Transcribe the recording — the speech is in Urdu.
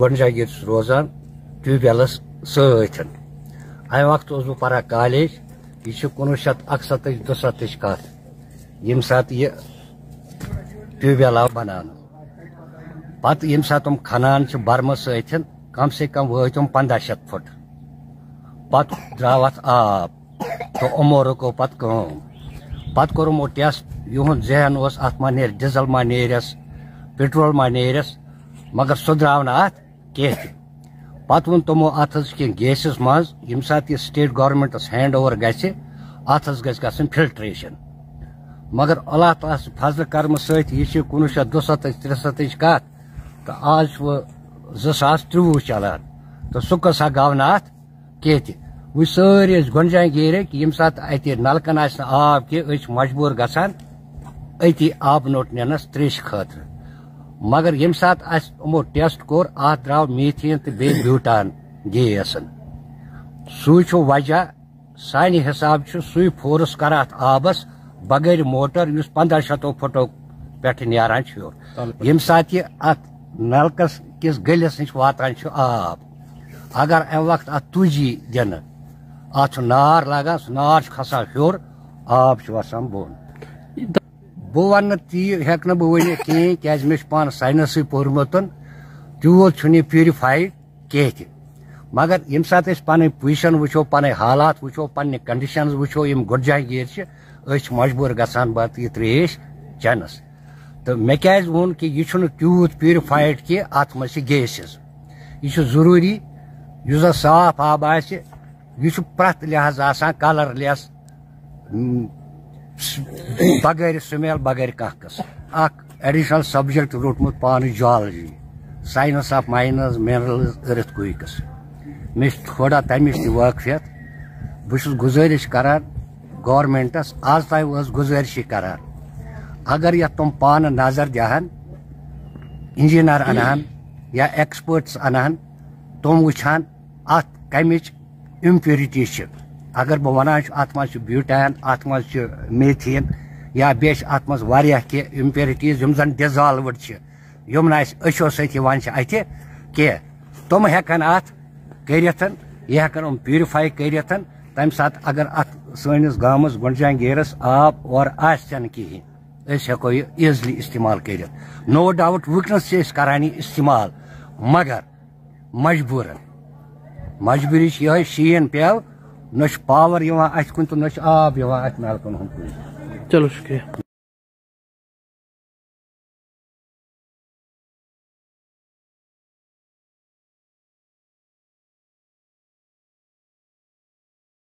Gund Jahangir روزان ٹیوبویلس ستن امہ وقت بہ پران کالیج یہ 1971-72 کت یم سات یہ ٹیوبویل آو بنان پتہ یم سات تم کھنان برمہ ستن کم سے کم وٲتۍ 1500 فٹ پتہ درٛاو اتھ آب تو یِمو رُکو پتہ کٲم پتہ کوٚر یِمو ٹیسٹ یِہُنٛد ذہن اوس اتھ ما نیرِ ڈیزل ما نیرس پیٹرول ما نیرس مگر سُہ درٛاو نہٕ اتھ کینٛہہ تہِ پتہ ووٚن تِمو اتھ حظ کینٛہہ گیسز منٛز ییٚمہِ ساتہٕ یہِ سٹیٹ گورمنٹس ہینڈ اوور گژھِ اتھ حظ گژھِ گژھٕنۍ فلٹریشن مگر اللہ تعالیٰ سٕنٛدِ فضلہٕ کرمہٕ سۭتۍ یہِ چھِ 1972-73 کتھ تہٕ آز چھُ وۄنۍ 2023 چلان تہٕ سُہ قصہ گوٚو نہٕ اتھ کینٛہہ تہِ وۄنۍ سٲری ٲسۍ گنڈ جہانگیرٕکۍ ییٚمہِ ساتہٕ اتہِ نلکن آسہِ نہٕ آب کینٛہہ أسۍ چھِ مجبوٗر گژھان أتی آبہٕ نوٚٹ نِنس تریشہِ خٲطرٕ مگر ییٚمہِ ساتہٕ اسہِ یِمو ٹیسٹ کوٚر اتھ درٛاو میٖتھین تہٕ بیٚیہِ بیوٗٹان گیسن سُے چھُ وجہ سانہِ حساب چھُ سُے فورس کران اتھ آبس بغٲر موٹر یُس 1500 فٹو پٮ۪ٹھٕ نیران چھُ ہیوٚر ییٚمہِ ساتہٕ یہِ اتھ نلکس کِس گٔلِس نِش واتان چھُ آب اگر امہِ وقت اتھ تُج یی دِنہٕ اتھ چھُ نار لگان سُہ نار چھُ کھسان ہیوٚر آب چھُ وسان بۄن بہٕ وننہٕ تی ہیٚکہٕ نہٕ بہٕ ؤنِتھ کِہیٖنۍ کیازِ مےٚ چھُ پانہٕ ساینسٕے پوٚرمُت تیوٗت چھُنہٕ یہِ پیورِفایڈ کینٛہہ تہِ مگر ییٚمہِ ساتہٕ أسۍ پنٕنۍ پُزِشن وٕچھو پنٕنۍ حالات وٕچھو پننہِ کنڈِشنز وٕچھو یِم گنڈ جہانگیر چھِ أسۍ چھِ مجبوٗر گژھان پتہٕ یہِ تریش چٮ۪نس تہٕ مےٚ کیازِ ووٚن کہِ یہِ چھُنہٕ تیوٗت پیورِفایڈ کینٛہہ اتھ منٛز چھِ گیسز یہِ چھُ ضروٗری یُس زن صاف آب آسہِ یہِ چھُ پرٛٮ۪تھ لحاظ آسان کلر لیس بغٲر سمیل بغٲر کانٛہہ قٕسم اکھ ایڈیشنل سبجیکٹ روٚٹمُت پانہٕ geology science of mines minerals earthquakes مےٚ چھُ تھوڑا تمِچ تہِ وٲقفیت بہٕ چھُس گُزٲرِش کران گورمنٹس آز تام ٲس گُزٲرشی کران اگر یتھ تِم پانہٕ نظر دِہن انجیٖنر انہن یا ایکسپٲرٹس انہن تِم وٕچھہن اتھ کمِچ امپیورٹی چھِ اگر بہٕ ونان چھُ اتھ منٛز چھُ بیوٗٹین اتھ منٛز چھُ میتھین یا بیٚیہِ چھِ اتھ منٛز واریاہ کینٛہہ امپیورٹیٖز یِم زن ڈِزالوٕڈ چھِ یِم نہٕ اسہِ أچھو سۭتۍ یِوان چھِ اَتھِ کینٛہہ تِم ہٮ۪کن اتھ کٔرِتھ یہِ ہٮ۪کن یِم پیورِفاے کٔرِتھ تمہِ ساتہٕ اگر اتھ سٲنِس گامس گنڈ جہانگیرس آب اورٕ آسہِ تہِ نہٕ کِہیٖنۍ أسۍ ہٮ۪کو یہِ ایٖزلی استعمال کٔرِتھ نو ڈاوُٹ وٕنکٮ۪نس چھِ أسۍ کران یہِ استعمال مگر مجبوٗرن مجبوٗری چھِ یِہوٚے شیٖن پیٚو نہ چھُ پاور یِوان اتھِ کُن تہٕ نہ چھُ آب یِوان اتھ نلکن ہُنٛد کُن چلو شُکریہ